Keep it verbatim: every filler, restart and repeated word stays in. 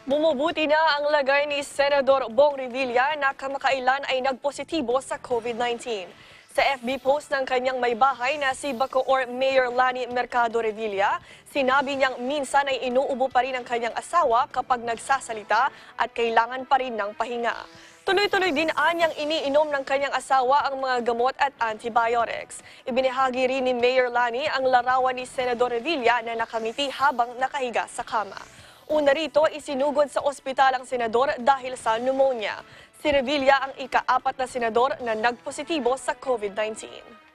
Bumubuti na ang lagay ni Senador Bong Revilla na kamakailan ay nagpositibo sa COVID nineteen. Sa F B post ng kanyang may bahay na si Bacoor Mayor Lani Mercado Revilla, sinabi niyang minsan ay inuubo pa rin ang kanyang asawa kapag nagsasalita at kailangan pa rin ng pahinga. Tuloy-tuloy din anyang iniinom ng kanyang asawa ang mga gamot at antibiotics. Ibinahagi rin ni Mayor Lani ang larawan ni Senador Revilla na nakangiti habang nakahiga sa kama. Una rito, isinugod sa ospital ang senador dahil sa pneumonia. Si Revilla ang ika-apat na senador na nagpositibo sa COVID nineteen.